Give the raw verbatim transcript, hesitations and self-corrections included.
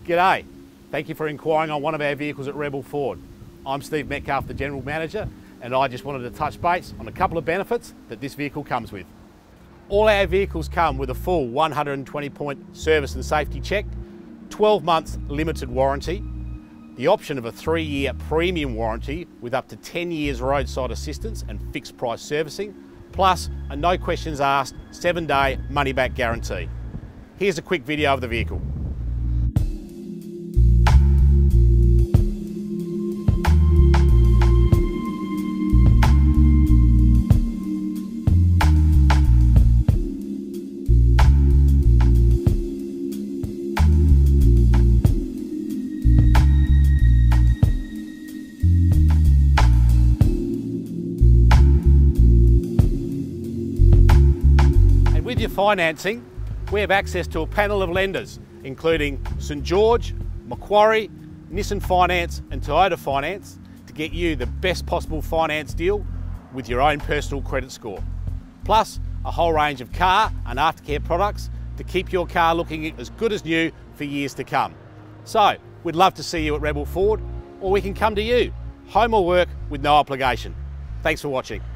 G'day, thank you for inquiring on one of our vehicles at Rebel Ford. I'm Steve Metcalf, the General Manager, and I just wanted to touch base on a couple of benefits that this vehicle comes with. All our vehicles come with a full one hundred twenty point service and safety check, twelve months limited warranty, the option of a three year premium warranty with up to ten years roadside assistance and fixed price servicing, plus a no questions asked seven day money back guarantee. Here's a quick video of the vehicle. With your financing, we have access to a panel of lenders, including St George, Macquarie, Nissan Finance and Toyota Finance, to get you the best possible finance deal with your own personal credit score. Plus, a whole range of car and aftercare products to keep your car looking as good as new for years to come. So, we'd love to see you at Rebel Ford, or we can come to you, home or work, with no obligation. Thanks for watching.